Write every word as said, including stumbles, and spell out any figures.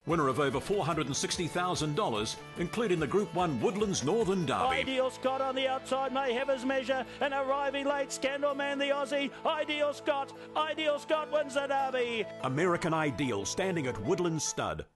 Winner of over four hundred sixty thousand dollars, including the Group one Woodlands Northern Derby. Ideal Scott on the outside may have his measure, and arriving late, Scandal Man the Aussie. Ideal Scott, Ideal Scott wins the Derby. American Ideal standing at Woodlands Stud.